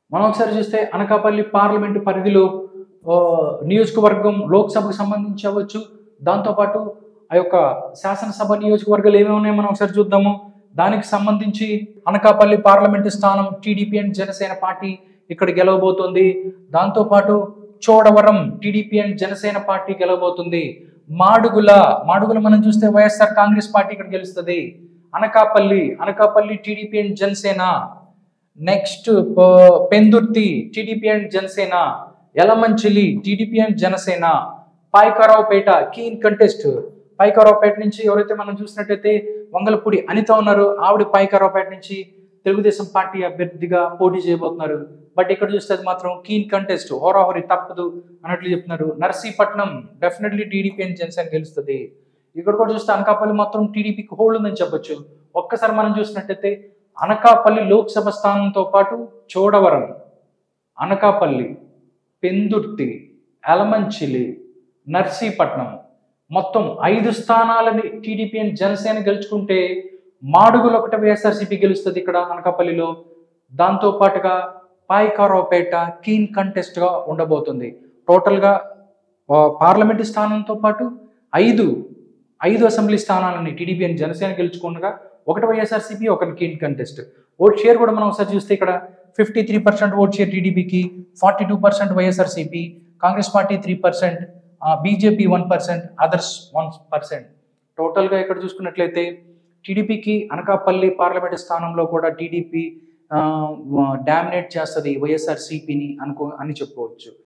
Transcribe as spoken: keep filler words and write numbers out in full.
మనం ఒకసారి చూస్తే అనకాపల్లి పార్లమెంటు పరిధిలో ఆహ్, నియోజకవర్గం లోక్‌సభకు సంబంధించి అవ్వచ్చు. దాంతో పాటు ఆ యొక్క శాసనసభ నియోజకవర్గాలు ఏమేమి ఉన్నాయో మనం ఒకసారి చూద్దాము. దానికి సంబంధించి అనకాపల్లి పార్లమెంటు స్థానం టీడీపీ అండ్ జనసేన పార్టీ ఇక్కడ గెలవబోతోంది. దాంతో పాటు Chodavaram TDP and Janasena party గెలవబోతుంది. మాడుగుల మాడుగుల మనం చూస్తే వైఎస్ఆర్ కాంగ్రెస్ పార్టీ ఇక్కడ గెలుస్తది. Anakapalli Anakapalli TDP and Janasena. Next Pendurthi TDP and Janasena. Yelamanchili TDP and Janasena. Payakaraopeta keen contest. Payakaraopeta నుంచి ఎవరైతే మనం చూసినట్టయితే వంగలపూడి అనిత ఉన్నారు. ఆవిడ పాయకరావుపేట నుంచి తెలుగుదేశం పార్టీ అభ్యర్థిగా పోటీ చేయబోతున్నారు. బట్ ఇక్కడ చూస్తే అది మాత్రం కీన్ కంటెస్ట్, హోరాహోరీ తప్పదు అన్నట్లు చెప్తున్నారు. Narsipatnam definitely TDP and Janasena గెలుస్తుంది. ఇక్కడ కూడా చూస్తే అనకాపల్లి మాత్రం టీడీపీకి హోల్డ్ ఉందని చెప్పొచ్చు. ఒక్కసారి మనం చూసినట్టయితే అనకాపల్లి లోక్సభ స్థానంతో పాటు చోడవరం, అనకాపల్లి, పెందుర్తి, యలమంచిలి, నర్సీపట్నం మొత్తం ఐదు స్థానాలని టీడీపీ అండ్ జనసేన గెలుచుకుంటే మాడుగులు ఒకటి వైఎస్ఆర్సీపీ గెలుస్తుంది ఇక్కడ అనకాపల్లిలో. దాంతో పాటుగా పాయకారావుపేట కీన్ కంటెస్ట్గా ఉండబోతుంది. టోటల్గా పార్లమెంటు స్థానంతో పాటు ఐదు ఐదు అసెంబ్లీ స్థానాలని టీడీపీ అండ్ జనసేన గెలుచుకుండగా ఒకటి వైఎస్ఆర్సీపీ, ఒకటి కీన్ కంటెస్ట్. ఓట్ షేర్ కూడా మనం ఒకసారి చూస్తే ఇక్కడ fifty three percent vote share టీడీపీకి, forty two percent YSRCP, Congress party three percent, BJP one percent, others one percent. టోటల్గా ఇక్కడ చూసుకున్నట్లయితే టీడీపీకి అనకాపల్లి పార్లమెంటు స్థానంలో కూడా టీడీపీ డామినేట్ చేస్తుంది వైఎస్ఆర్సీపీని అనుకో అని చెప్పుకోవచ్చు.